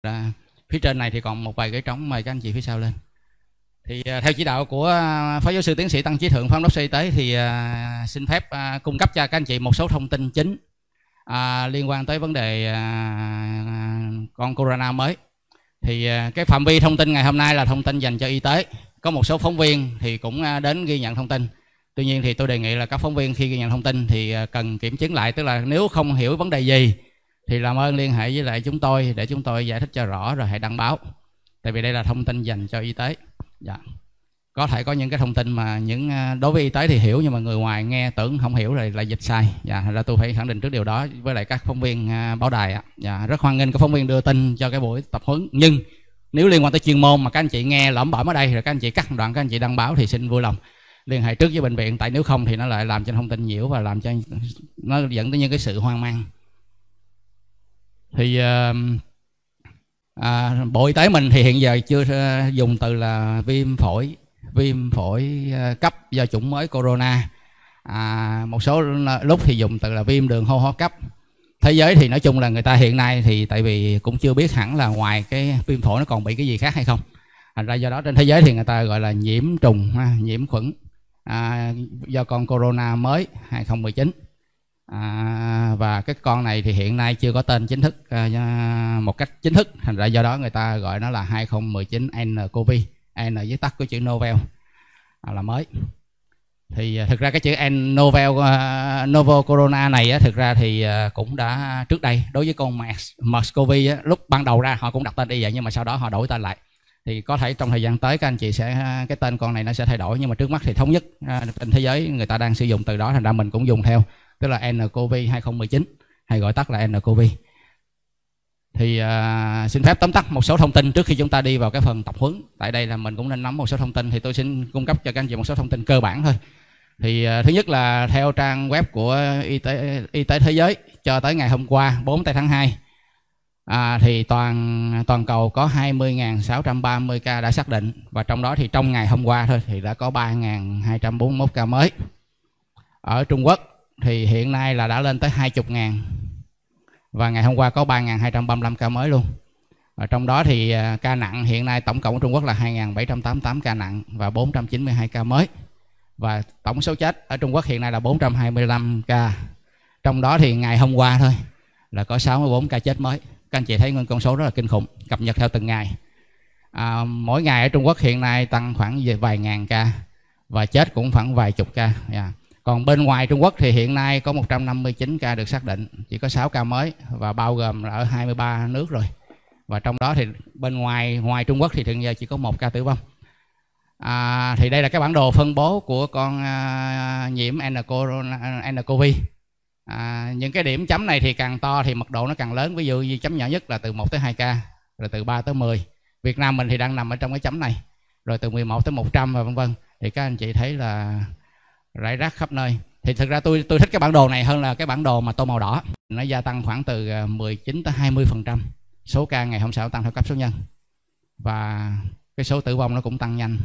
phía trên này thì còn một vài ghế trống, mời các anh chị phía sau lên. Thì theo chỉ đạo của Phó Giáo sư Tiến sĩ Tăng Chí Thượng, Phó Giám đốc Sở Y tế, thì xin phép cung cấp cho các anh chị một số thông tin chính liên quan tới vấn đề con corona mới. Thì cái phạm vi thông tin ngày hôm nay là thông tin dành cho y tế. Có một số phóng viên thì cũng đến ghi nhận thông tin. Tuy nhiên thì tôi đề nghị là các phóng viên khi ghi nhận thông tin thì cần kiểm chứng lại, tức là nếu không hiểu vấn đề gì thì làm ơn liên hệ với lại chúng tôi để chúng tôi giải thích cho rõ rồi hãy đăng báo. Tại vì đây là thông tin dành cho y tế. Dạ. Có thể có những cái thông tin mà đối với y tế thì hiểu, nhưng mà người ngoài nghe tưởng không hiểu rồi lại dịch sai. Dạ, là tôi phải khẳng định trước điều đó với lại các phóng viên báo đài ạ. Dạ, rất hoan nghênh các phóng viên đưa tin cho cái buổi tập huấn. Nhưng nếu liên quan tới chuyên môn mà các anh chị nghe lẩm bẩm ở đây rồi các anh chị cắt đoạn các anh chị đăng báo thì xin vui lòng liên hệ trước với bệnh viện, tại nếu không thì nó lại làm cho thông tin nhiễu và làm cho nó dẫn tới những cái sự hoang mang. Thì Bộ Y tế mình thì hiện giờ chưa dùng từ là viêm phổi cấp do chủng mới corona. Một số lúc thì dùng từ là viêm đường hô hấp cấp. Thế giới thì nói chung là người ta hiện nay thì tại vì cũng chưa biết hẳn là ngoài cái viêm phổi nó còn bị cái gì khác hay không. Thành ra do đó trên thế giới thì người ta gọi là nhiễm trùng, nhiễm khuẩn do con corona mới 2019. Và cái con này thì hiện nay chưa có tên chính thức một cách chính thức, thành ra do đó người ta gọi nó là 2019 nCoV, N viết tắt của chữ novel là mới. Thì thực ra cái chữ novel corona này thực ra thì cũng đã trước đây đối với con MERS-CoV lúc ban đầu ra họ cũng đặt tên y vậy, nhưng mà sau đó họ đổi tên lại. Thì có thể trong thời gian tới các anh chị sẽ cái tên con này nó sẽ thay đổi, nhưng mà trước mắt thì thống nhất trên thế giới người ta đang sử dụng từ đó, thành ra mình cũng dùng theo, tức là nCoV 2019 hay gọi tắt là nCoV. Thì xin phép tóm tắt một số thông tin trước khi chúng ta đi vào cái phần tập huấn. Tại đây là mình cũng nên nắm một số thông tin, thì tôi xin cung cấp cho các anh chị một số thông tin cơ bản thôi. Thì thứ nhất là theo trang web của Y tế Thế giới cho tới ngày hôm qua 4 tháng 2 thì toàn cầu có 20.630 ca đã xác định, và trong đó thì trong ngày hôm qua thôi thì đã có 3.241 ca mới. Ở Trung Quốc thì hiện nay là đã lên tới 20.000, và ngày hôm qua có 3.235 ca mới luôn. Và trong đó thì ca nặng hiện nay tổng cộng ở Trung Quốc là 2.788 ca nặng và 492 ca mới. Và tổng số chết ở Trung Quốc hiện nay là 425 ca. Trong đó thì ngày hôm qua thôi là có 64 ca chết mới. Các anh chị thấy con số rất là kinh khủng, cập nhật theo từng ngày. Mỗi ngày ở Trung Quốc hiện nay tăng khoảng vài ngàn ca và chết cũng khoảng vài chục ca. Còn bên ngoài Trung Quốc thì hiện nay có 159 ca được xác định, chỉ có 6 ca mới và bao gồm là ở 23 nước rồi. Và trong đó thì bên ngoài Trung Quốc thì hiện giờ chỉ có 1 ca tử vong. Thì đây là cái bản đồ phân bố của con nhiễm nCoV. Những cái điểm chấm này thì càng to thì mật độ nó càng lớn. Ví dụ như chấm nhỏ nhất là từ 1 tới 2 ca, rồi từ 3 tới 10. Việt Nam mình thì đang nằm ở trong cái chấm này, rồi từ 11 tới 100 và vân vân. Thì các anh chị thấy là rải rác khắp nơi. Thì thực ra tôi thích cái bản đồ này hơn là cái bản đồ mà tô màu đỏ. Nó gia tăng khoảng từ 19 tới 20% số ca ngày hôm sau tăng theo cấp số nhân, và cái số tử vong nó cũng tăng nhanh.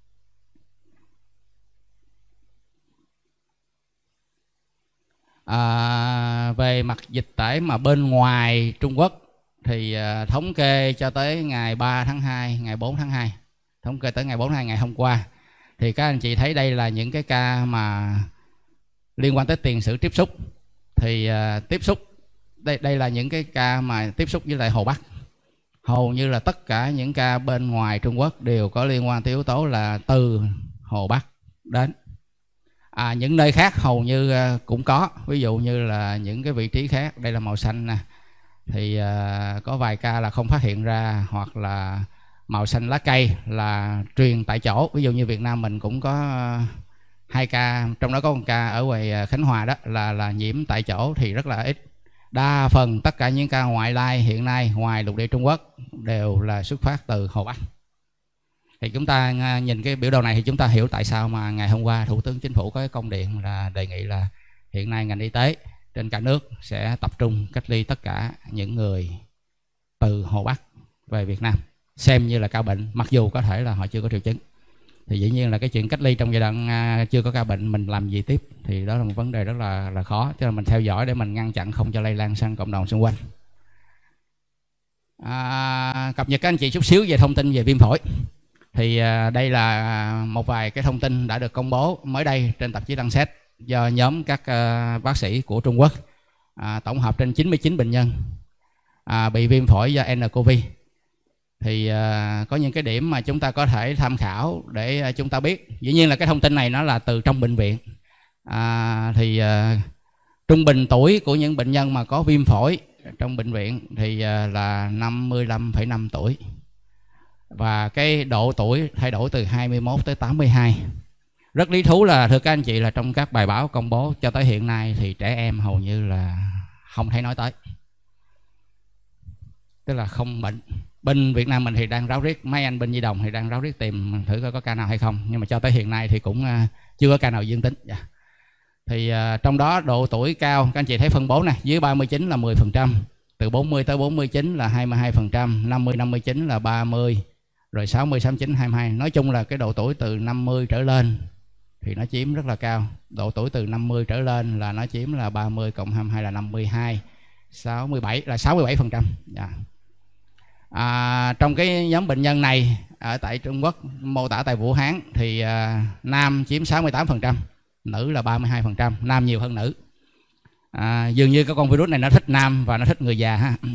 Về mặt dịch tễ mà bên ngoài Trung Quốc thì thống kê cho tới ngày 3 tháng 2, ngày 4 tháng 2, thống kê tới ngày 4 tháng 2 ngày hôm qua, thì các anh chị thấy đây là những cái ca mà liên quan tới tiền sử tiếp xúc. Thì tiếp xúc đây là những cái ca mà tiếp xúc với lại Hồ Bắc. Hầu như là tất cả những ca bên ngoài Trung Quốc đều có liên quan tới yếu tố là từ Hồ Bắc đến. Những nơi khác hầu như cũng có, ví dụ như là những cái vị trí khác, đây là màu xanh nè, thì có vài ca là không phát hiện ra, hoặc là màu xanh lá cây là truyền tại chỗ. Ví dụ như Việt Nam mình cũng có 2 ca, trong đó có một ca ở ngoài Khánh Hòa đó là nhiễm tại chỗ thì rất là ít. Đa phần tất cả những ca ngoại lai hiện nay ngoài lục địa Trung Quốc đều là xuất phát từ Hồ Bắc. Thì chúng ta nhìn cái biểu đồ này thì chúng ta hiểu tại sao mà ngày hôm qua Thủ tướng Chính phủ có cái công điện là đề nghị là hiện nay ngành y tế trên cả nước sẽ tập trung cách ly tất cả những người từ Hồ Bắc về Việt Nam, xem như là ca bệnh, mặc dù có thể là họ chưa có triệu chứng. Thì dĩ nhiên là cái chuyện cách ly trong giai đoạn chưa có ca bệnh mình làm gì tiếp, thì đó là một vấn đề rất là khó. Cho nên mình theo dõi để mình ngăn chặn không cho lây lan sang cộng đồng xung quanh. cập nhật các anh chị chút xíu về thông tin về viêm phổi. Thì đây là một vài cái thông tin đã được công bố mới đây trên tạp chí Lancet do nhóm các bác sĩ của Trung Quốc, tổng hợp trên 99 bệnh nhân bị viêm phổi do nCoV. Thì có những cái điểm mà chúng ta có thể tham khảo để chúng ta biết. Dĩ nhiên là cái thông tin này nó là từ trong bệnh viện. Trung bình tuổi của những bệnh nhân mà có viêm phổi trong bệnh viện thì là 55,5 tuổi. Và cái độ tuổi thay đổi từ 21 tới 82. Rất lý thú là thưa các anh chị là trong các bài báo công bố cho tới hiện nay thì trẻ em hầu như là không thấy nói tới. Tức là không bệnh. Bên Việt Nam mình thì đang ráo riết, mấy anh bên Nhi Đồng thì đang ráo riết tìm thử coi có ca nào hay không. Nhưng mà cho tới hiện nay thì cũng chưa có ca nào dương tính. Thì trong đó độ tuổi cao, các anh chị thấy phân bố này, dưới 39 là 10%, từ 40 tới 49 là 22%, 50-59 là 30%, rồi 60-69 22. Nói chung là cái độ tuổi từ 50 trở lên thì nó chiếm rất là cao. Độ tuổi từ 50 trở lên là nó chiếm là 30 cộng 22 là 52, 67 là 67%. Trong cái nhóm bệnh nhân này ở tại Trung Quốc mô tả tại Vũ Hán thì nam chiếm 68%, nữ là 32%, nam nhiều hơn nữ. Dường như cái con virus này nó thích nam và nó thích người già ha.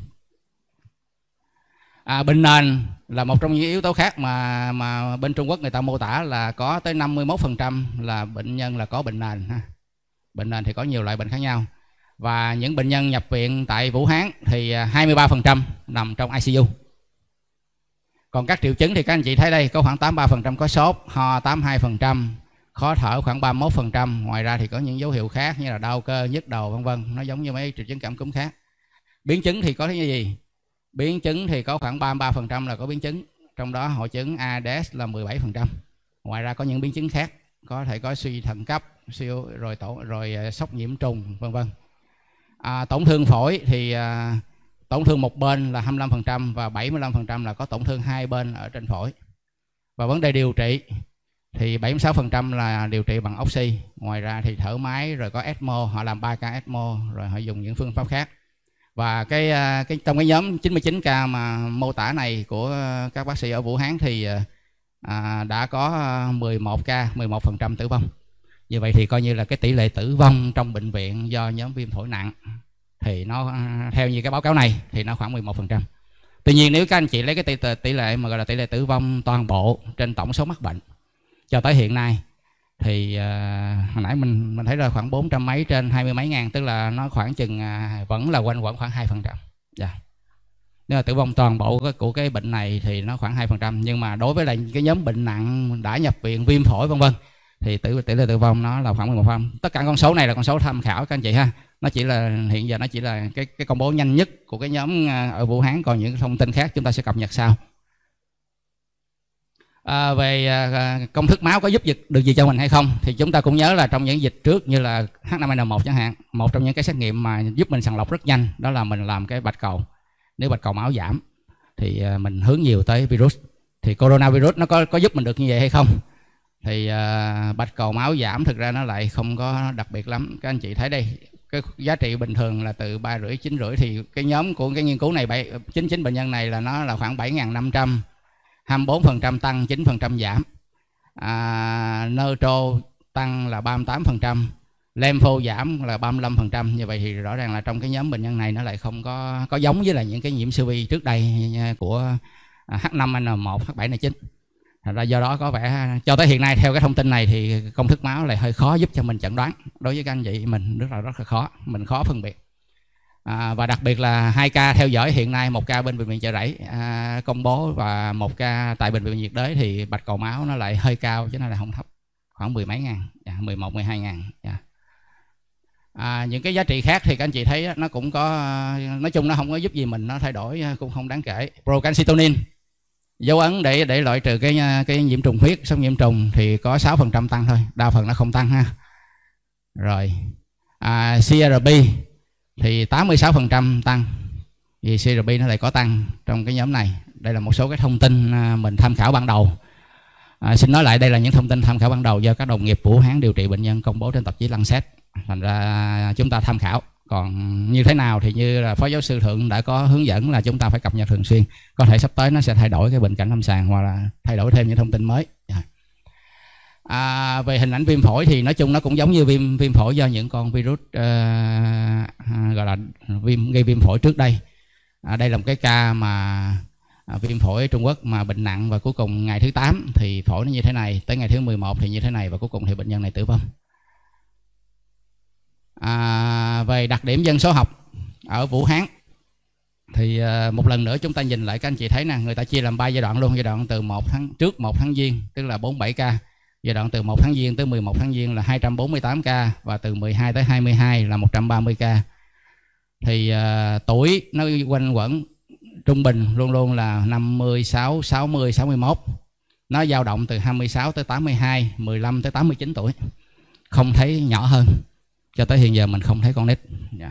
Bệnh nền là một trong những yếu tố khác mà bên Trung Quốc người ta mô tả là có tới 51% là bệnh nhân là có bệnh nền ha. Bệnh nền thì có nhiều loại bệnh khác nhau. Và những bệnh nhân nhập viện tại Vũ Hán thì 23% nằm trong ICU. Còn các triệu chứng thì các anh chị thấy đây, có khoảng 83% có sốt, ho 82%, khó thở khoảng 31%. Ngoài ra thì có những dấu hiệu khác như là đau cơ, nhức đầu vân vân. Nó giống như mấy triệu chứng cảm cúm khác. Biến chứng thì có cái gì? Biến chứng thì có khoảng 33% là có biến chứng. Trong đó hội chứng ARDS là 17%. Ngoài ra có những biến chứng khác, có thể có suy thận cấp, rồi sốc nhiễm trùng vân vân. Tổn thương phổi thì tổn thương một bên là 25% và 75% là có tổn thương hai bên ở trên phổi. Và vấn đề điều trị thì 76% là điều trị bằng oxy. Ngoài ra thì thở máy, rồi có ECMO, họ làm 3 ca ECMO, rồi họ dùng những phương pháp khác. Và trong cái nhóm 99 ca mà mô tả này của các bác sĩ ở Vũ Hán thì đã có 11 ca, 11% tử vong. Như vậy thì coi như là cái tỷ lệ tử vong trong bệnh viện do nhóm viêm phổi nặng thì nó theo như cái báo cáo này thì nó khoảng 11%. Tuy nhiên nếu các anh chị lấy cái tỷ lệ mà gọi là tỷ lệ tử vong toàn bộ trên tổng số mắc bệnh cho tới hiện nay thì hồi nãy mình thấy là khoảng 400 mấy trên 20 mấy ngàn, tức là nó khoảng chừng vẫn là quanh quẩn khoảng 2%. Nếu mà tử vong toàn bộ của cái bệnh này thì nó khoảng 2%. Nhưng mà đối với lại cái nhóm bệnh nặng đã nhập viện viêm phổi vân vân thì tỷ lệ tử vong nó là khoảng 11%. Tất cả con số này là con số tham khảo các anh chị ha. Nó chỉ là hiện giờ nó chỉ là cái công bố nhanh nhất của cái nhóm ở Vũ Hán, còn những thông tin khác chúng ta sẽ cập nhật sau. Về công thức máu có giúp được gì cho mình hay không thì chúng ta cũng nhớ là trong những dịch trước như là H5N1 chẳng hạn, một trong những cái xét nghiệm mà giúp mình sàng lọc rất nhanh đó là mình làm cái bạch cầu. Nếu bạch cầu máu giảm thì mình hướng nhiều tới virus. Thì coronavirus nó có giúp mình được như vậy hay không? Thì bạch cầu máu giảm thực ra nó lại không có đặc biệt lắm. Các anh chị thấy đây, cái giá trị bình thường là từ 3,5 9,5 thì cái nhóm của cái nghiên cứu này 99 bệnh nhân này là nó là khoảng 7.500, 24% tăng, 9% giảm. Neutro tăng là 38%, Lympho giảm là 35%. Như vậy thì rõ ràng là trong cái nhóm bệnh nhân này nó lại không có giống với là những cái nhiễm siêu vi trước đây của H5N1, H7N9. Thành ra do đó có vẻ cho tới hiện nay theo cái thông tin này thì công thức máu lại hơi khó giúp cho mình chẩn đoán. Đối với các anh chị mình rất là khó, mình khó phân biệt. Và đặc biệt là 2 ca theo dõi hiện nay, 1 ca bên bệnh viện Chợ Rẫy công bố và 1 ca tại bệnh viện nhiệt đới thì bạch cầu máu nó lại hơi cao chứ nó lại không thấp, khoảng 10 mấy ngàn, 11-12 ngàn. Những cái giá trị khác thì các anh chị thấy nó cũng có, nói chung nó không có giúp gì mình, nó thay đổi cũng không đáng kể. Procalcitonin dấu ấn để loại trừ cái nhiễm trùng huyết, sốc nhiễm trùng thì có 6% tăng thôi, đa phần nó không tăng ha. Rồi CRP thì 86% tăng, vì CRP nó lại có tăng trong cái nhóm này. Đây là một số cái thông tin mình tham khảo ban đầu. Xin nói lại đây là những thông tin tham khảo ban đầu do các đồng nghiệp Vũ Hán điều trị bệnh nhân công bố trên tạp chí Lancet. Thành ra chúng ta tham khảo. Còn như thế nào thì như là Phó Giáo sư Thượng đã có hướng dẫn là chúng ta phải cập nhật thường xuyên. Có thể sắp tới nó sẽ thay đổi cái bệnh cảnh lâm sàng hoặc là thay đổi thêm những thông tin mới. Về hình ảnh viêm phổi thì nói chung nó cũng giống như viêm phổi do những con virus gọi là gây viêm phổi trước đây. Đây là một cái ca mà viêm phổi ở Trung Quốc mà bệnh nặng, và cuối cùng ngày thứ 8 thì phổi nó như thế này, tới ngày thứ 11 thì như thế này, và cuối cùng thì bệnh nhân này tử vong. Về đặc điểm dân số học ở Vũ Hán thì một lần nữa chúng ta nhìn lại, các anh chị thấy nè, người ta chia làm 3 giai đoạn luôn. Giai đoạn từ 1 tháng Giêng tức là 47 ca, giai đoạn từ 1 tháng Giêng tới 11 tháng Giêng là 248 ca, và từ 12 tới 22 là 130 ca. Thì tuổi nó quanh quẩn trung bình luôn luôn là 56, 60, 61. Nó dao động từ 26 tới 82, 15 tới 89 tuổi. Không thấy nhỏ hơn. Cho tới hiện giờ mình không thấy con nít.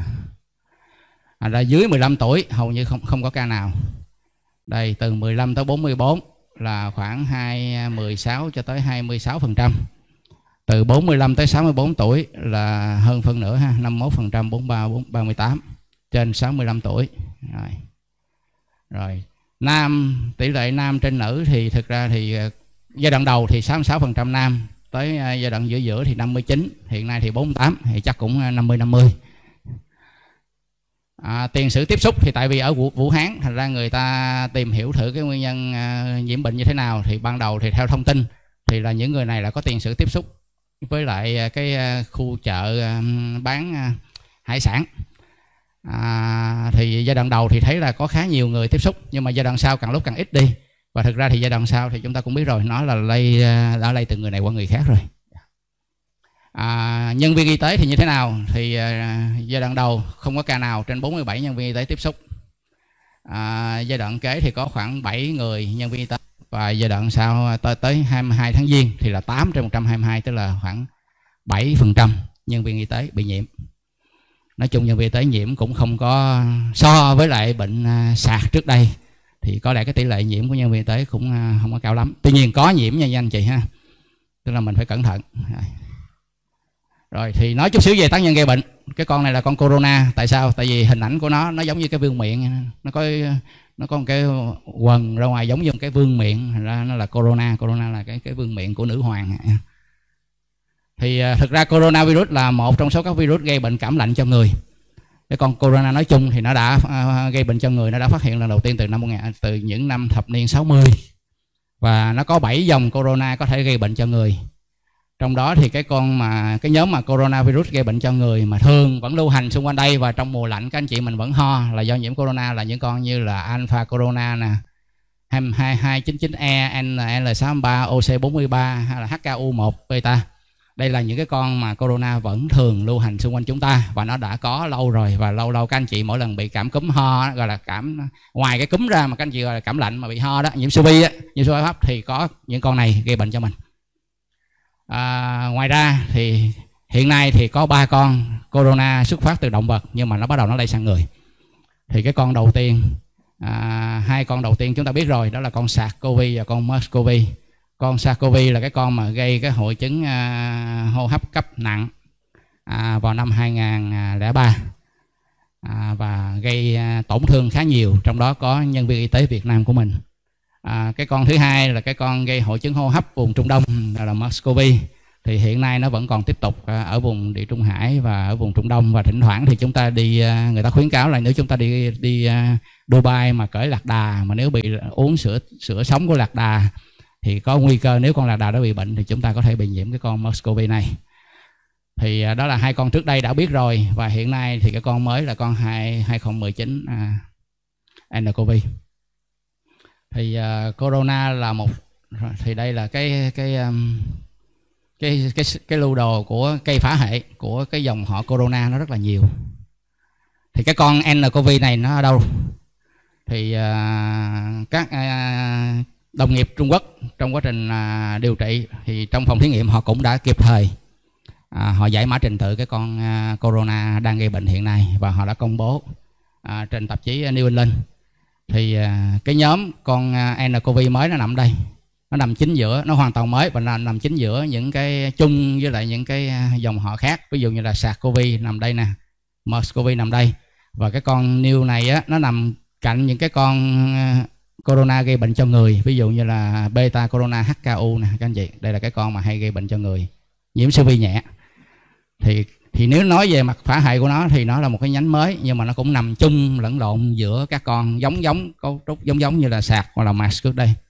Ra dưới 15 tuổi hầu như không có ca nào. Đây, từ 15 tới 44 là khoảng 16 cho tới 26%. Từ 45 tới 64 tuổi là hơn phân nửa ha, 51%, 43, 38 trên 65 tuổi. Rồi. Nam, tỷ lệ nam trên nữ thì thực ra thì giai đoạn đầu thì 66% nam, tới giai đoạn giữa thì 59, hiện nay thì 48, thì chắc cũng 50-50. Tiền sử tiếp xúc thì tại vì ở Vũ Hán, thành ra người ta tìm hiểu thử cái nguyên nhân nhiễm bệnh như thế nào. Thì ban đầu thì theo thông tin thì là những người này là có tiền sử tiếp xúc với lại cái khu chợ bán hải sản. Thì giai đoạn đầu thì thấy là có khá nhiều người tiếp xúc, nhưng mà giai đoạn sau càng lúc càng ít đi. Và thực ra thì giai đoạn sau thì chúng ta cũng biết rồi, nó là đã lây từ người này qua người khác rồi. Nhân viên y tế thì như thế nào? Thì giai đoạn đầu không có ca nào trên 47 nhân viên y tế tiếp xúc. Giai đoạn kế thì có khoảng 7 người nhân viên y tế. Và giai đoạn sau tới 22 tháng Giêng thì là 8 trên 122, tức là khoảng 7% nhân viên y tế bị nhiễm. Nói chung nhân viên y tế nhiễm cũng không có, so với lại bệnh sạc trước đây thì có lẽ cái tỷ lệ nhiễm của nhân viên y tế cũng không có cao lắm. Tuy nhiên có nhiễm nha anh chị ha, tức là mình phải cẩn thận. Rồi thì nói chút xíu về tác nhân gây bệnh. Cái con này là con corona. Tại sao? Tại vì hình ảnh của nó giống như cái vương miện, nó có một cái quần ra ngoài giống như một cái vương miện, ra nó là corona. Corona là cái vương miện của nữ hoàng. Thì thực ra coronavirus là một trong số các virus gây bệnh cảm lạnh cho người. Cái con corona nói chung thì nó đã gây bệnh cho người, nó đã phát hiện lần đầu tiên từ những năm thập niên 60. Và nó có 7 dòng corona có thể gây bệnh cho người. Trong đó thì cái nhóm mà coronavirus gây bệnh cho người mà thường vẫn lưu hành xung quanh đây, và trong mùa lạnh các anh chị mình vẫn ho là do nhiễm corona, là những con như là alpha corona nè, 2299E, NL63, OC43 hay là HKU1 beta. Đây là những cái con mà corona vẫn thường lưu hành xung quanh chúng ta, và nó đã có lâu rồi. Và lâu các anh chị mỗi lần bị cảm cúm ho, gọi là cảm, ngoài cái cúm ra mà các anh chị gọi là cảm lạnh mà bị ho đó, nhiễm siêu vi, nhiễm siêu hấp, thì có những con này gây bệnh cho mình. Ngoài ra thì hiện nay thì có 3 con corona xuất phát từ động vật, nhưng mà nó bắt đầu nó lây sang người. Thì cái con đầu tiên, 2 con đầu tiên chúng ta biết rồi, đó là con SARS-CoV và con MERS-CoV. Con SARS-CoV là cái con mà gây cái hội chứng hô hấp cấp nặng vào năm 2003 và gây tổn thương khá nhiều, trong đó có nhân viên y tế Việt Nam của mình. Cái con thứ hai là cái con gây hội chứng hô hấp vùng Trung Đông, là MERS-CoV. Thì hiện nay nó vẫn còn tiếp tục ở vùng Địa Trung Hải và ở vùng Trung Đông, và thỉnh thoảng thì chúng ta đi, người ta khuyến cáo là nếu chúng ta đi Dubai mà cởi lạc đà, mà nếu bị uống sữa sống của lạc đà thì có nguy cơ, nếu con lạc đà đó bị bệnh thì chúng ta có thể bị nhiễm cái con MERS-CoV này. Thì đó là 2 con trước đây đã biết rồi, và hiện nay thì cái con mới là con 2019 nCoV. Thì corona là một, thì đây là cái lưu đồ của cây phá hệ của cái dòng họ corona, nó rất là nhiều. Thì cái con nCoV này nó ở đâu? Thì các đồng nghiệp Trung Quốc trong quá trình điều trị thì trong phòng thí nghiệm họ cũng đã kịp thời họ giải mã trình tự cái con corona đang gây bệnh hiện nay, và họ đã công bố trên tạp chí New England. Thì cái nhóm con nCoV mới nó nằm đây, nó nằm chính giữa, nó hoàn toàn mới và nằm chính giữa những cái chung với lại những cái dòng họ khác. Ví dụ như là SARS-CoV nằm đây nè, MERS-CoV nằm đây, và cái con new này á, nó nằm cạnh những cái con corona gây bệnh cho người, ví dụ như là beta corona HKU nè các anh chị. Đây là cái con mà hay gây bệnh cho người, nhiễm siêu vi nhẹ. Thì nếu nói về mặt phả hại của nó thì nó là một cái nhánh mới, nhưng mà nó cũng nằm chung lẫn lộn giữa các con giống cấu trúc giống như là sạc hoặc là MARS trước đây.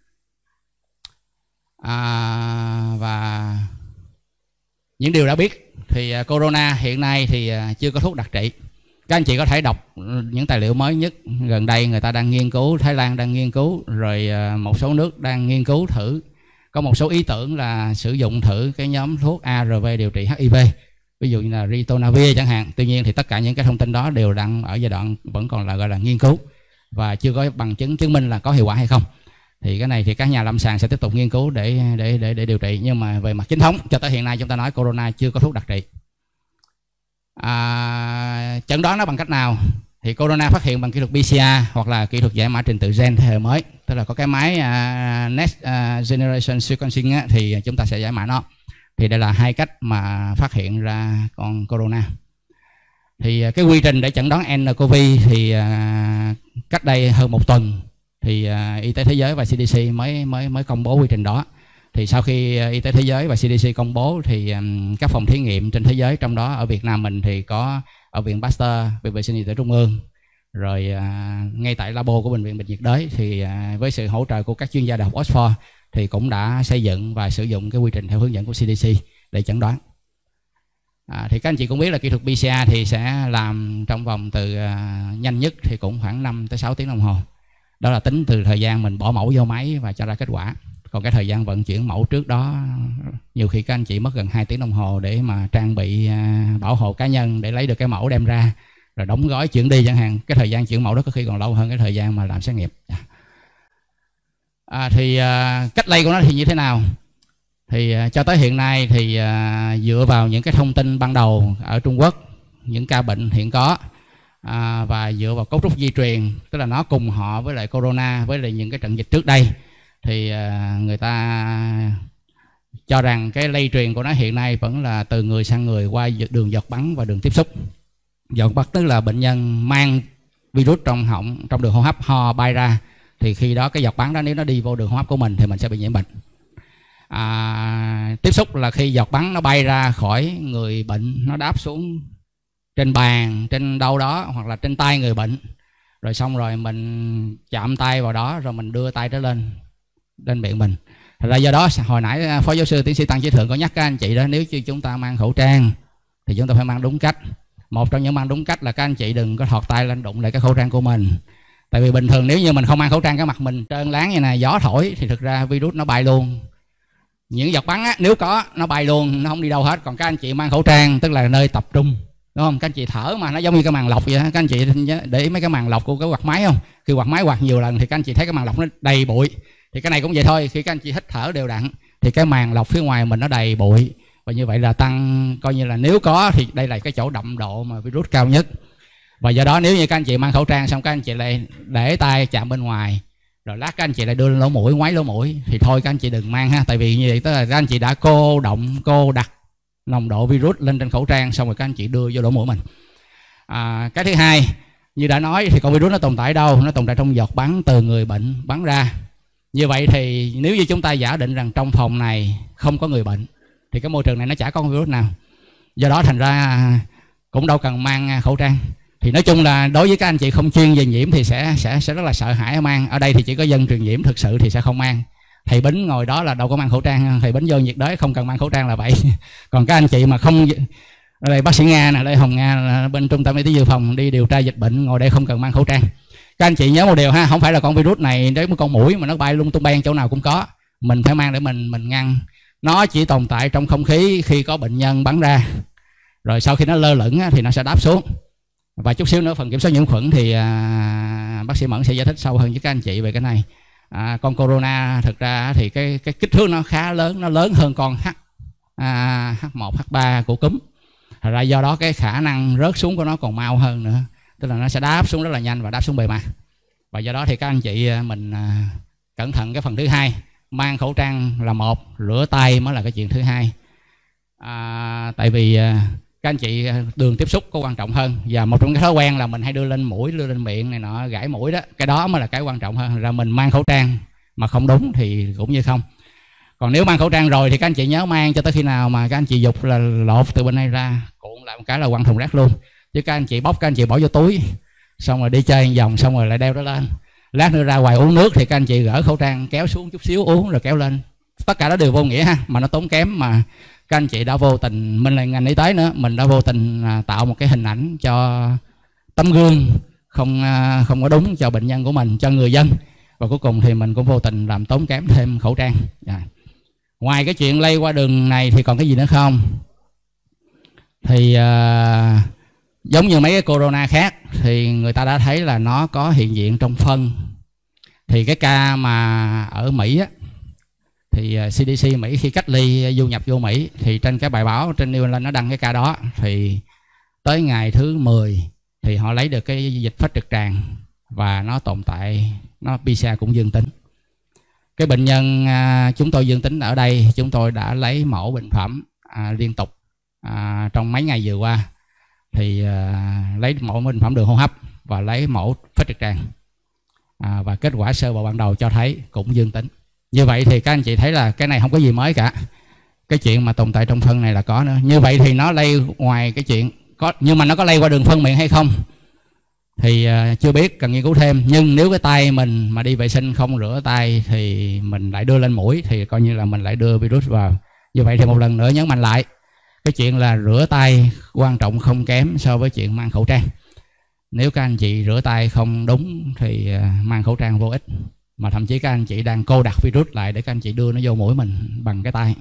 Và những điều đã biết thì corona hiện nay thì chưa có thuốc đặc trị. Các anh chị có thể đọc những tài liệu mới nhất gần đây, người ta đang nghiên cứu, Thái Lan đang nghiên cứu, rồi một số nước đang nghiên cứu thử. Có một số ý tưởng là sử dụng thử cái nhóm thuốc ARV điều trị HIV, ví dụ như là ritonavir chẳng hạn. Tuy nhiên thì tất cả những cái thông tin đó đều đang ở giai đoạn vẫn còn là gọi là nghiên cứu và chưa có bằng chứng chứng minh là có hiệu quả hay không. Thì cái này thì các nhà lâm sàng sẽ tiếp tục nghiên cứu để điều trị. Nhưng mà về mặt chính thống cho tới hiện nay chúng ta nói corona chưa có thuốc đặc trị. Chẩn đoán nó bằng cách nào? Thì corona phát hiện bằng kỹ thuật PCR hoặc là kỹ thuật giải mã trình tự gen thế hệ mới, tức là có cái máy Next Generation Sequencing á, thì chúng ta sẽ giải mã nó. Thì đây là hai cách mà phát hiện ra con corona. Thì cái quy trình để chẩn đoán nCoV thì cách đây hơn một tuần thì Y tế Thế giới và CDC mới công bố quy trình đó. Thì sau khi Y tế Thế giới và CDC công bố thì các phòng thí nghiệm trên thế giới, trong đó ở Việt Nam mình thì có ở Viện Pasteur, Viện Vệ sinh Y tế Trung ương, rồi ngay tại labo của Bệnh viện Bệnh nhiệt đới thì với sự hỗ trợ của các chuyên gia Đại học Oxford thì cũng đã xây dựng và sử dụng cái quy trình theo hướng dẫn của CDC để chẩn đoán. Thì các anh chị cũng biết là kỹ thuật PCR thì sẽ làm trong vòng từ nhanh nhất thì cũng khoảng 5 tới 6 tiếng đồng hồ. Đó là tính từ thời gian mình bỏ mẫu vô máy và cho ra kết quả. Còn cái thời gian vận chuyển mẫu trước đó nhiều khi các anh chị mất gần 2 tiếng đồng hồ để mà trang bị bảo hộ cá nhân để lấy được cái mẫu đem ra rồi đóng gói chuyển đi chẳng hạn. Cái thời gian chuyển mẫu đó có khi còn lâu hơn cái thời gian mà làm xét nghiệm. Thì cách lây của nó thì như thế nào? Thì cho tới hiện nay thì dựa vào những cái thông tin ban đầu ở Trung Quốc, những ca bệnh hiện có, và dựa vào cấu trúc di truyền, tức là nó cùng họ với lại corona, với lại những cái trận dịch trước đây, thì người ta cho rằng cái lây truyền của nó hiện nay vẫn là từ người sang người qua đường giọt bắn và đường tiếp xúc. Giọt bắn tức là bệnh nhân mang virus trong họng, trong đường hô hấp, ho bay ra, thì khi đó cái giọt bắn đó nếu nó đi vô đường hô hấp của mình thì mình sẽ bị nhiễm bệnh. Tiếp xúc là khi giọt bắn nó bay ra khỏi người bệnh, nó đáp xuống trên bàn, trên đâu đó, hoặc là trên tay người bệnh, rồi xong rồi mình chạm tay vào đó, rồi mình đưa tay trở lên miệng mình. Thật ra do đó hồi nãy Phó Giáo sư Tiến sĩ Tăng Chí Thượng có nhắc các anh chị đó, nếu như chúng ta mang khẩu trang thì chúng ta phải mang đúng cách. Một trong những mang đúng cách là các anh chị đừng có thọt tay lên đụng lại cái khẩu trang của mình. Tại vì bình thường nếu như mình không mang khẩu trang, cái mặt mình trơn láng như này, gió thổi thì thực ra virus nó bay luôn. Những giọt bắn á, nếu có nó bay luôn, nó không đi đâu hết. Còn các anh chị mang khẩu trang tức là nơi tập trung, đúng không? Các anh chị thở mà nó giống như cái màng lọc vậy đó. Các anh chị để ý mấy cái màng lọc của cái quạt máy không? Khi quạt máy quạt nhiều lần thì các anh chị thấy cái màng lọc nó đầy bụi. Thì cái này cũng vậy thôi, khi các anh chị hít thở đều đặn thì cái màng lọc phía ngoài mình nó đầy bụi, và như vậy là tăng, coi như là nếu có thì đây là cái chỗ đậm độ mà virus cao nhất. Và do đó nếu như các anh chị mang khẩu trang xong các anh chị lại để tay chạm bên ngoài, rồi lát các anh chị lại đưa lên lỗ mũi, ngoáy lỗ mũi, thì thôi các anh chị đừng mang ha. Tại vì như vậy tức là các anh chị đã cô đặt nồng độ virus lên trên khẩu trang, xong rồi các anh chị đưa vô lỗ mũi mình. Cái thứ hai, như đã nói thì con virus nó tồn tại ở đâu? Nó tồn tại trong giọt bắn từ người bệnh bắn ra. Như vậy thì nếu như chúng ta giả định rằng trong phòng này không có người bệnh thì cái môi trường này nó chả có con virus nào. Do đó thành ra cũng đâu cần mang khẩu trang. Thì nói chung là đối với các anh chị không chuyên về nhiễm thì sẽ rất là sợ hãi mang. Ở đây thì chỉ có dân truyền nhiễm thực sự thì sẽ không mang. Thầy Bính ngồi đó là đâu có mang khẩu trang. Thầy Bính vô nhiệt đới không cần mang khẩu trang là vậy. Còn các anh chị mà không, ở đây bác sĩ Nga nè, đây Hồng Nga là bên trung tâm y tế dự phòng đi điều tra dịch bệnh, ngồi đây không cần mang khẩu trang. Các anh chị nhớ một điều ha, không phải là con virus này đấy một con muỗi mà nó bay lung tung bay chỗ nào cũng có. Mình phải mang để mình ngăn. Nó chỉ tồn tại trong không khí khi có bệnh nhân bắn ra. Rồi sau khi nó lơ lửng thì nó sẽ đáp xuống. Và chút xíu nữa phần kiểm soát nhiễm khuẩn thì bác sĩ Mẫn sẽ giải thích sâu hơn với các anh chị về cái này. Con corona thực ra thì cái kích thước nó khá lớn, nó lớn hơn con H1, H3 của cúm. Thật ra do đó cái khả năng rớt xuống của nó còn mau hơn nữa. Tức là nó sẽ đáp xuống rất là nhanh và đáp xuống bề mặt. Và do đó thì các anh chị mình cẩn thận cái phần thứ hai. Mang khẩu trang là một, rửa tay mới là cái chuyện thứ hai. Tại vì các anh chị đường tiếp xúc có quan trọng hơn. Và một trong cái thói quen là mình hay đưa lên mũi, đưa lên miệng này nọ, gãi mũi đó, cái đó mới là cái quan trọng hơn. Ra mình mang khẩu trang mà không đúng thì cũng như không. Còn nếu mang khẩu trang rồi thì các anh chị nhớ mang cho tới khi nào mà các anh chị dục là lột từ bên đây ra, cuộn lại một cái là quăng thùng rác luôn. Chứ các anh chị bóc, các anh chị bỏ vô túi, xong rồi đi chơi một vòng xong rồi lại đeo nó lên. Lát nữa ra ngoài uống nước thì các anh chị gỡ khẩu trang kéo xuống chút xíu uống rồi kéo lên. Tất cả đó đều vô nghĩa ha, mà nó tốn kém, mà các anh chị đã vô tình, mình là ngành y tế nữa, mình đã vô tình tạo một cái hình ảnh cho tấm gương không có đúng cho bệnh nhân của mình, cho người dân, và cuối cùng thì mình cũng vô tình làm tốn kém thêm khẩu trang. Ngoài cái chuyện lây qua đường này thì còn cái gì nữa không? Thì giống như mấy cái corona khác thì người ta đã thấy là nó có hiện diện trong phân. Thì cái ca mà ở Mỹ á, thì CDC Mỹ khi cách ly du nhập vô Mỹ thì trên cái bài báo trên New England nó đăng cái ca đó, thì tới ngày thứ 10 thì họ lấy được cái dịch phách trực tràng và nó tồn tại, nó PCR cũng dương tính. Cái bệnh nhân chúng tôi dương tính ở đây, chúng tôi đã lấy mẫu bệnh phẩm liên tục trong mấy ngày vừa qua. Thì lấy mẫu bệnh phẩm đường hô hấp và lấy mẫu phách trực tràng, và kết quả sơ bộ ban đầu cho thấy cũng dương tính. Như vậy thì các anh chị thấy là cái này không có gì mới cả. Cái chuyện mà tồn tại trong phân này là có nữa. Như vậy thì nó lây ngoài cái chuyện có, nhưng mà nó có lây qua đường phân miệng hay không thì chưa biết, cần nghiên cứu thêm. Nhưng nếu cái tay mình mà đi vệ sinh không rửa tay thì mình lại đưa lên mũi thì coi như là mình lại đưa virus vào. Như vậy thì một lần nữa nhấn mạnh lại, cái chuyện là rửa tay quan trọng không kém so với chuyện mang khẩu trang. Nếu các anh chị rửa tay không đúng thì mang khẩu trang vô ích, mà thậm chí các anh chị đang cô đặc virus lại để các anh chị đưa nó vô mũi mình bằng cái tay.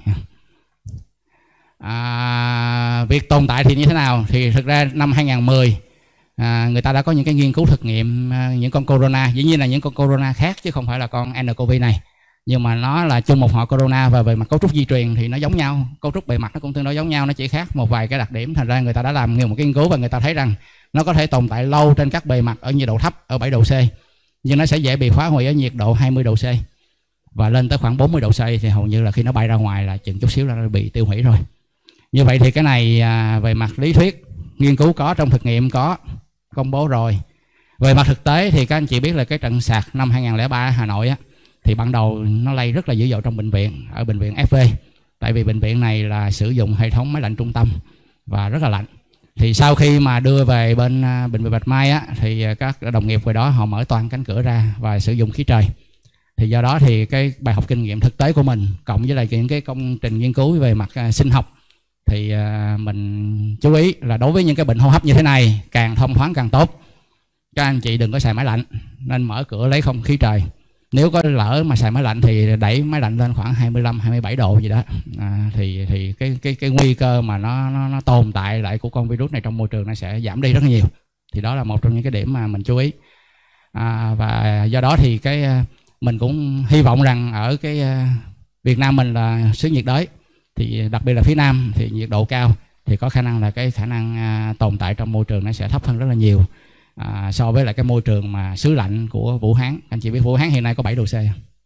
Việc tồn tại thì như thế nào? Thì thực ra năm 2010 người ta đã có những cái nghiên cứu thực nghiệm những con corona, dĩ nhiên là những con corona khác chứ không phải là con nCoV này, nhưng mà nó là chung một họ corona và về mặt cấu trúc di truyền thì nó giống nhau, cấu trúc bề mặt nó cũng tương đối giống nhau, nó chỉ khác một vài cái đặc điểm. Thành ra người ta đã làm một cái nghiên cứu và người ta thấy rằng nó có thể tồn tại lâu trên các bề mặt ở nhiệt độ thấp, ở 7 độ C, nhưng nó sẽ dễ bị phá hủy ở nhiệt độ 20 độ C, và lên tới khoảng 40 độ C thì hầu như là khi nó bay ra ngoài là chừng chút xíu là nó bị tiêu hủy rồi. Như vậy thì cái này về mặt lý thuyết nghiên cứu có, trong thực nghiệm có công bố rồi. Về mặt thực tế thì các anh chị biết là cái trận sạt năm 2003 Hà Nội á, thì ban đầu nó lây rất là dữ dội trong bệnh viện, ở bệnh viện FV. Tại vì bệnh viện này là sử dụng hệ thống máy lạnh trung tâm và rất là lạnh. Thì sau khi mà đưa về bên bệnh viện Bạch Mai á, thì các đồng nghiệp về đó họ mở toàn cánh cửa ra và sử dụng khí trời. Thì do đó thì cái bài học kinh nghiệm thực tế của mình cộng với lại những cái công trình nghiên cứu về mặt sinh học thì mình chú ý là đối với những cái bệnh hô hấp như thế này càng thông thoáng càng tốt. Các anh chị đừng có xài máy lạnh, nên mở cửa lấy không khí trời. Nếu có lỡ mà xài máy lạnh thì đẩy máy lạnh lên khoảng 25-27 độ gì đó, thì cái nguy cơ mà nó tồn tại lại của con virus này trong môi trường nó sẽ giảm đi rất là nhiều. Thì đó là một trong những cái điểm mà mình chú ý. Và do đó thì mình cũng hy vọng rằng ở cái Việt Nam mình là xứ nhiệt đới, thì đặc biệt là phía Nam thì nhiệt độ cao, thì có khả năng là cái khả năng tồn tại trong môi trường nó sẽ thấp hơn rất là nhiều so với lại cái môi trường mà xứ lạnh của Vũ Hán. Anh chị biết Vũ Hán hiện nay có 7 độ C.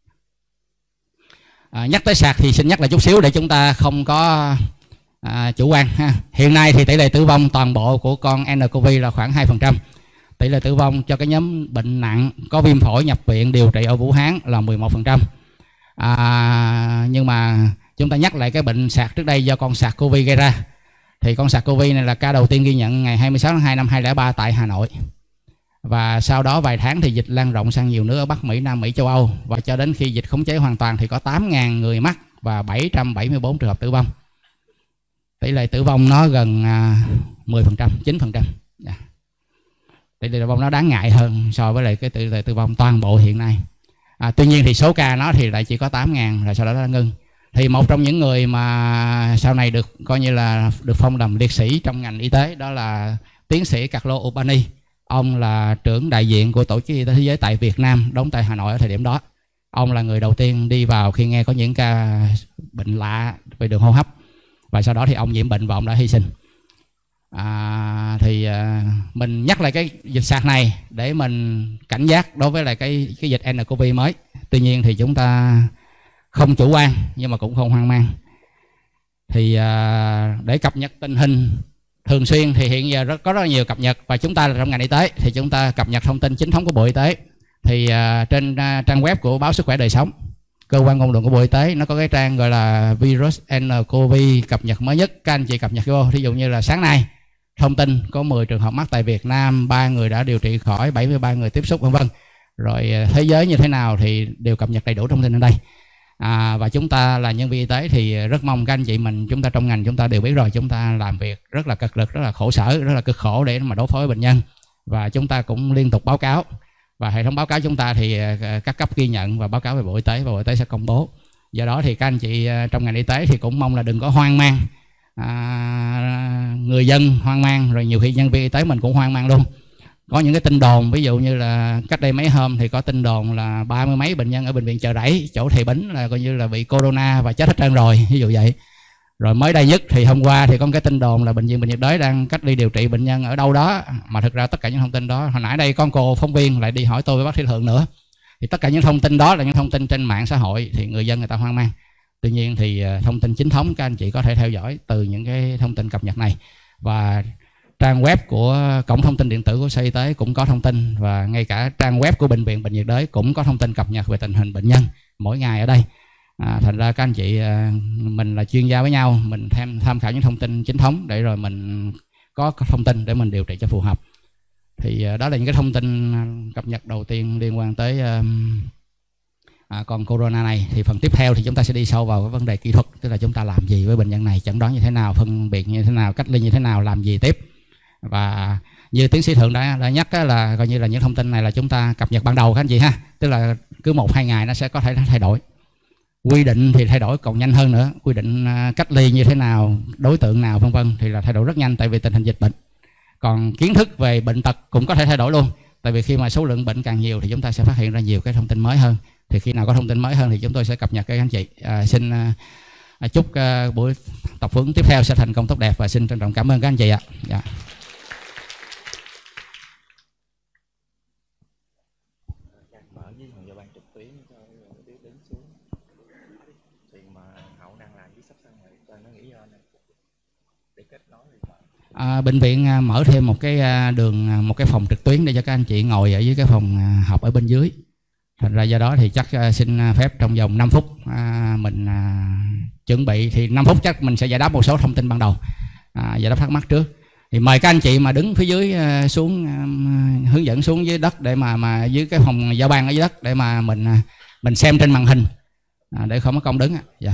Nhắc tới sạt thì xin nhắc lại chút xíu để chúng ta không có chủ quan ha. Hiện nay thì tỷ lệ tử vong toàn bộ của con nCoV là khoảng 2%. Tỷ lệ tử vong cho cái nhóm bệnh nặng có viêm phổi nhập viện điều trị ở Vũ Hán là 11%. Nhưng mà chúng ta nhắc lại cái bệnh sạt trước đây do con sạt Covid gây ra. Thì con sạt Covid này là ca đầu tiên ghi nhận ngày 26 tháng 2 năm 2003 tại Hà Nội. Và sau đó vài tháng thì dịch lan rộng sang nhiều nước ở Bắc Mỹ, Nam Mỹ, châu Âu. Và cho đến khi dịch khống chế hoàn toàn thì có 8.000 người mắc và 774 trường hợp tử vong. Tỷ lệ tử vong nó gần 10%, 9%. Tỷ lệ tử vong nó đáng ngại hơn so với lại cái tỷ lệ tử vong toàn bộ hiện nay. Tuy nhiên thì số ca nó thì lại chỉ có 8.000 rồi sau đó nó ngưng. Thì một trong những người mà sau này được coi như là được phong làm liệt sĩ trong ngành y tế đó là tiến sĩ Carlo Urbani. Ông là trưởng đại diện của Tổ chức Y tế Thế giới tại Việt Nam, đóng tại Hà Nội ở thời điểm đó. Ông là người đầu tiên đi vào khi nghe có những ca bệnh lạ về đường hô hấp. Và sau đó thì ông nhiễm bệnh và ông đã hy sinh. Mình nhắc lại cái dịch sạt này để mình cảnh giác đối với lại cái dịch nCoV mới. Tuy nhiên thì chúng ta không chủ quan nhưng mà cũng không hoang mang. Thì để cập nhật tình hình thường xuyên thì hiện giờ có rất là nhiều cập nhật, và chúng ta là trong ngành y tế thì chúng ta cập nhật thông tin chính thống của Bộ Y tế. Thì trên trang web của báo Sức khỏe đời sống, cơ quan ngôn luận của Bộ Y tế, nó có cái trang gọi là virus nCoV cập nhật mới nhất, các anh chị cập nhật vô. Thí dụ như là sáng nay thông tin có 10 trường hợp mắc tại Việt Nam, 3 người đã điều trị khỏi, 73 người tiếp xúc, vân vân. Rồi thế giới như thế nào thì đều cập nhật đầy đủ thông tin ở đây. Và chúng ta là nhân viên y tế thì rất mong các anh chị mình, chúng ta trong ngành chúng ta đều biết rồi, chúng ta làm việc rất là cực lực, rất là khổ sở, rất là cực khổ để mà đối phó với bệnh nhân, và chúng ta cũng liên tục báo cáo. Và hệ thống báo cáo chúng ta thì các cấp ghi nhận và báo cáo về Bộ Y tế, và Bộ Y tế sẽ công bố. Do đó thì các anh chị trong ngành y tế thì cũng mong là đừng có hoang mang, người dân hoang mang, rồi nhiều khi nhân viên y tế mình cũng hoang mang luôn. Có những cái tin đồn, ví dụ như là cách đây mấy hôm thì có tin đồn là 30 mấy bệnh nhân ở bệnh viện Chợ Rẫy, chỗ Thầy Bính là coi như là bị corona và chết hết trơn rồi, ví dụ vậy. Rồi mới đây nhất thì hôm qua thì có một cái tin đồn là bệnh viện Bệnh nhiệt đới đang cách ly điều trị bệnh nhân ở đâu đó, mà thực ra tất cả những thông tin đó, hồi nãy đây con cô phóng viên lại đi hỏi tôi với bác sĩ Thượng nữa, thì tất cả những thông tin đó là những thông tin trên mạng xã hội, thì người dân người ta hoang mang. Tuy nhiên thì thông tin chính thống các anh chị có thể theo dõi từ những cái thông tin cập nhật này, và trang web của cổng thông tin điện tử của Sở Y tế cũng có thông tin, và ngay cả trang web của bệnh viện Bệnh nhiệt đới cũng có thông tin cập nhật về tình hình bệnh nhân mỗi ngày ở đây. Thành ra các anh chị mình là chuyên gia với nhau, mình tham khảo những thông tin chính thống để rồi mình có thông tin để mình điều trị cho phù hợp. Thì đó là những cái thông tin cập nhật đầu tiên liên quan tới con corona này. Thì phần tiếp theo thì chúng ta sẽ đi sâu vào cái vấn đề kỹ thuật, tức là chúng ta làm gì với bệnh nhân này, chẩn đoán như thế nào, phân biệt như thế nào, cách ly như thế nào, làm gì tiếp. Và như tiến sĩ Thượng đã nhắc là coi như là những thông tin này là chúng ta cập nhật ban đầu các anh chị ha, tức là cứ 1-2 ngày nó sẽ có thể thay đổi. Quy định thì thay đổi còn nhanh hơn nữa, quy định cách ly như thế nào, đối tượng nào vân vân thì là thay đổi rất nhanh, tại vì tình hình dịch bệnh. Còn kiến thức về bệnh tật cũng có thể thay đổi luôn, tại vì khi mà số lượng bệnh càng nhiều thì chúng ta sẽ phát hiện ra nhiều cái thông tin mới hơn. Thì khi nào có thông tin mới hơn thì chúng tôi sẽ cập nhật các anh chị. Xin chúc buổi tập huấn tiếp theo sẽ thành công tốt đẹp, và xin trân trọng cảm ơn các anh chị ạ. Dạ. Bệnh viện mở thêm một cái một cái phòng trực tuyến để cho các anh chị ngồi ở dưới cái phòng học ở bên dưới. Thành ra do đó thì chắc xin phép trong vòng 5 phút mình chuẩn bị, thì 5 phút chắc mình sẽ giải đáp một số thông tin ban đầu, giải đáp thắc mắc trước. Thì mời các anh chị mà đứng phía dưới xuống, hướng dẫn xuống dưới đất để mà dưới cái phòng giao ban ở dưới đất để mà mình xem trên màn hình, để không có công đứng. Dạ.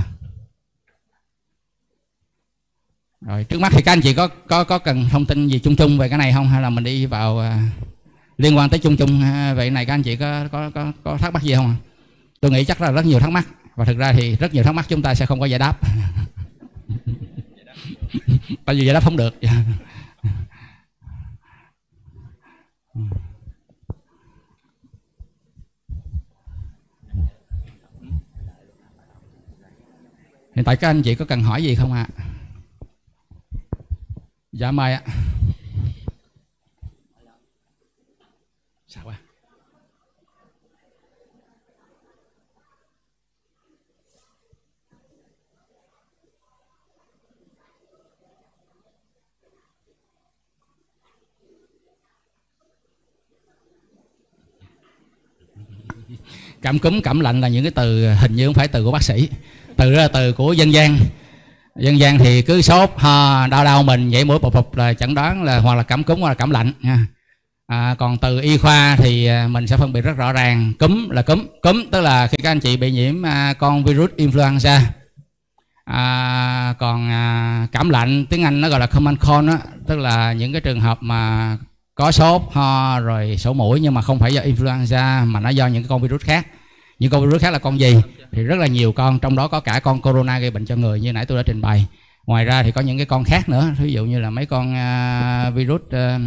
Rồi trước mắt thì các anh chị có cần thông tin gì chung chung về cái này không, hay là mình đi vào liên quan tới chung chung vậy này, các anh chị có thắc mắc gì không? Tôi nghĩ chắc là rất nhiều thắc mắc, và thực ra thì rất nhiều thắc mắc chúng ta sẽ không có giải đáp. Tại vì giải đáp không được. Hiện tại các anh chị có cần hỏi gì không ạ? Dạ mời ạ. Sao quá? Cảm cúm, cảm lạnh là những cái từ hình như không phải từ của bác sĩ, từ đó là từ của dân gian. Dân gian thì cứ sốt, ho, đau mình, nhảy mũi bụp là chẩn đoán là hoặc là cảm cúm hoặc là cảm lạnh nha. Còn từ y khoa thì mình sẽ phân biệt rất rõ ràng. Cúm là cúm tức là khi các anh chị bị nhiễm con virus influenza. Còn cảm lạnh tiếng Anh nó gọi là common cold đó, tức là những cái trường hợp mà có sốt, ho rồi sổ mũi nhưng mà không phải do influenza mà nó do những cái con virus khác. Những con virus khác là con gì? Thì rất là nhiều con, trong đó có cả con corona gây bệnh cho người như nãy tôi đã trình bày. Ngoài ra thì có những cái con khác nữa, ví dụ như là mấy con virus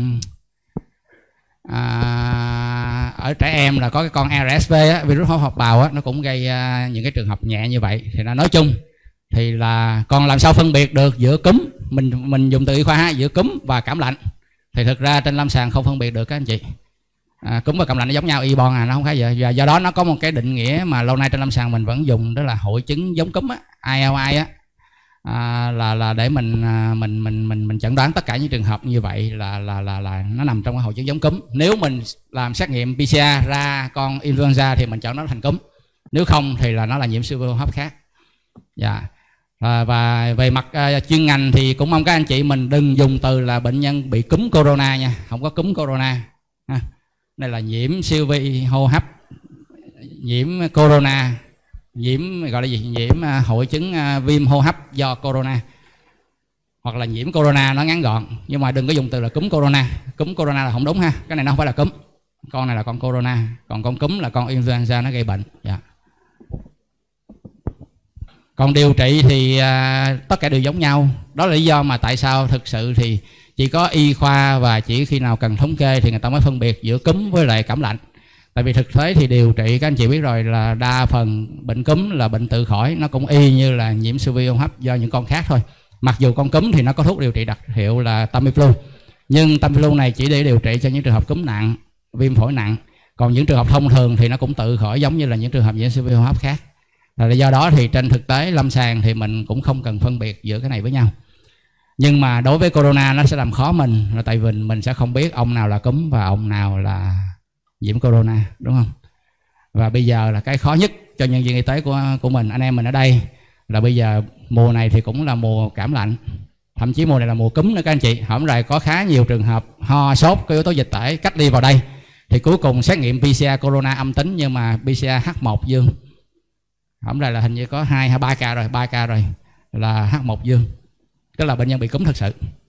ở trẻ em là có cái con RSV á, virus hô hấp bào á, nó cũng gây những cái trường hợp nhẹ như vậy. Thì nói chung thì là còn làm sao phân biệt được giữa cúm, mình dùng từ y khoa giữa cúm và cảm lạnh, thì thực ra trên lâm sàng không phân biệt được các anh chị. Cúm và cảm lạnh nó giống nhau y bon nó không khác gì. Và do đó nó có một cái định nghĩa mà lâu nay trên lâm sàng mình vẫn dùng, đó là hội chứng giống cúm á, ILI á. là để mình chẩn đoán tất cả những trường hợp như vậy là nó nằm trong cái hội chứng giống cúm. Nếu mình làm xét nghiệm PCR ra con influenza thì mình chọn nó thành cúm, nếu không thì là nó là nhiễm siêu vi hô hấp khác. Dạ. Và về mặt chuyên ngành thì cũng mong các anh chị mình đừng dùng từ là bệnh nhân bị cúm corona nha, không có cúm corona. Đây là nhiễm siêu vi hô hấp, nhiễm corona, nhiễm gọi là gì, nhiễm hội chứng viêm hô hấp do corona, hoặc là nhiễm corona nó ngắn gọn. Nhưng mà đừng có dùng từ là cúm corona. Cúm corona là không đúng ha, cái này nó không phải là cúm, con này là con corona, còn con cúm là con influenza nó gây bệnh. Dạ. Còn điều trị thì tất cả đều giống nhau. Đó là lý do mà tại sao thực sự thì chỉ có y khoa và chỉ khi nào cần thống kê thì người ta mới phân biệt giữa cúm với lại cảm lạnh. Tại vì thực tế thì điều trị các anh chị biết rồi là đa phần bệnh cúm là bệnh tự khỏi, nó cũng y như là nhiễm siêu vi hô hấp do những con khác thôi. Mặc dù con cúm thì nó có thuốc điều trị đặc hiệu là Tamiflu, nhưng Tamiflu này chỉ để điều trị cho những trường hợp cúm nặng, viêm phổi nặng. Còn những trường hợp thông thường thì nó cũng tự khỏi giống như là những trường hợp nhiễm siêu vi hô hấp khác. Là do đó thì trên thực tế lâm sàng thì mình cũng không cần phân biệt giữa cái này với nhau. Nhưng mà đối với corona nó sẽ làm khó mình, là tại vì mình sẽ không biết ông nào là cúm và ông nào là nhiễm corona, đúng không? Và bây giờ là cái khó nhất cho nhân viên y tế của mình, anh em mình ở đây, là bây giờ mùa này thì cũng là mùa cảm lạnh, thậm chí mùa này là mùa cúm nữa các anh chị. Hôm nay có khá nhiều trường hợp ho sốt có yếu tố dịch tễ cách ly vào đây, thì cuối cùng xét nghiệm PCR corona âm tính nhưng mà PCR H1 dương. Hôm nay là hình như có 2 hay 3 ca rồi, 3 ca rồi là H1 dương, tức là bệnh nhân bị cúm thật sự.